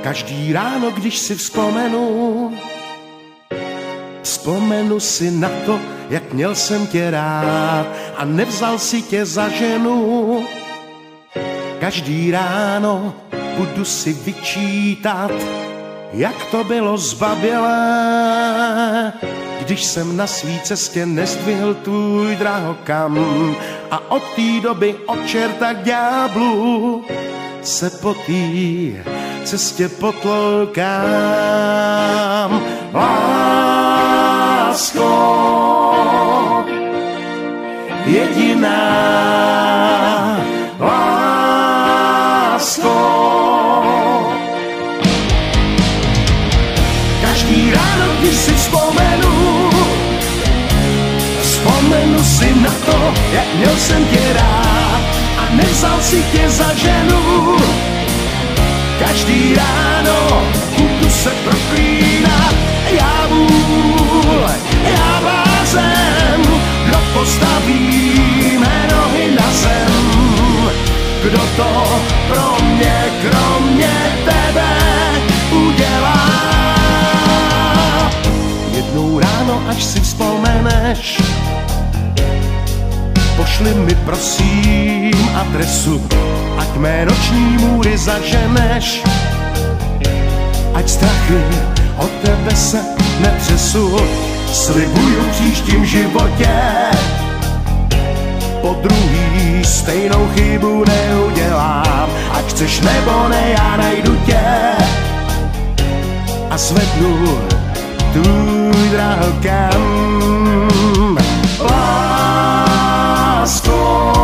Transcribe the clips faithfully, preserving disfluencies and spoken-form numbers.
Každý ráno, když si vzpomenu, vzpomenu si na to, jak měl jsem tě rád a nevzal si tě za ženu. Každý ráno budu si vyčítat, jak to bylo zbabělé, když jsem na svý cestě nezdvihl tvůj drahokam a od té doby od čerta k ďáblu se po té cestě potloukám. Lásko jediná, lásko. Každý ráno, když si vzpomenu, vzpomenu si na to, jak měl jsem tě rád a nevzal si tě za ženu. Každý ráno budu se proklínat, já vůl, já blázen, kdo postaví mé nohy na zem. Kdo to pro mě, kromě tebe udělá? Jednou ráno, až si vzpomeneš, pošli mi prosím adresu, ať mé noční můry zaženeš, ať strachy od tebe se netřesu. Slibuju v příštím životě po druhý stejnou chybu neudělám. Ať chceš nebo ne, já najdu tě a zvednu tvůj drahokam. Lásko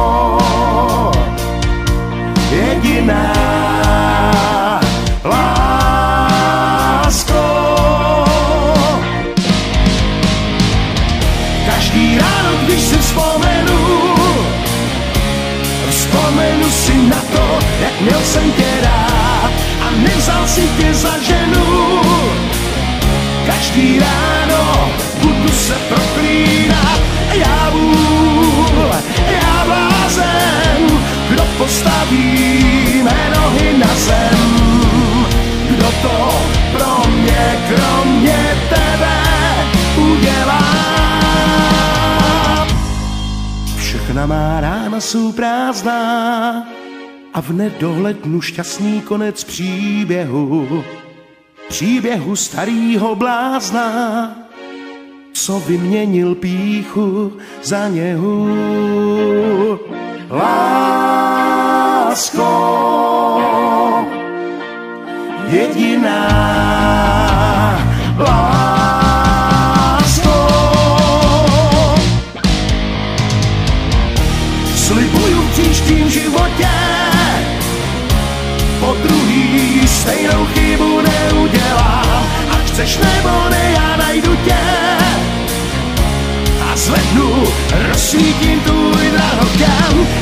jediná, lásko. Každý ráno, když si vzpomenu, vzpomenu si na to, jak měl jsem tě rád a nevzal si tě za ženu. Každý ráno budu se proklínat, já vůl, já blázen, kdo postaví mé nohy na zem. Kdo to pro mě, kromě tebe udělá? Všechna má rána jsou prázdná a v nedohlednu šťastný konec příběhu. Příběhu starýho blázna, co vyměnil pýchu za něhu. Lásko jediná, lásko. Slibuju v příštím životě po druhý stejnou chybu neudělám. Ať chceš nebo ne, já najdu tě a zvednu, rozsvítím tvůj drahokam.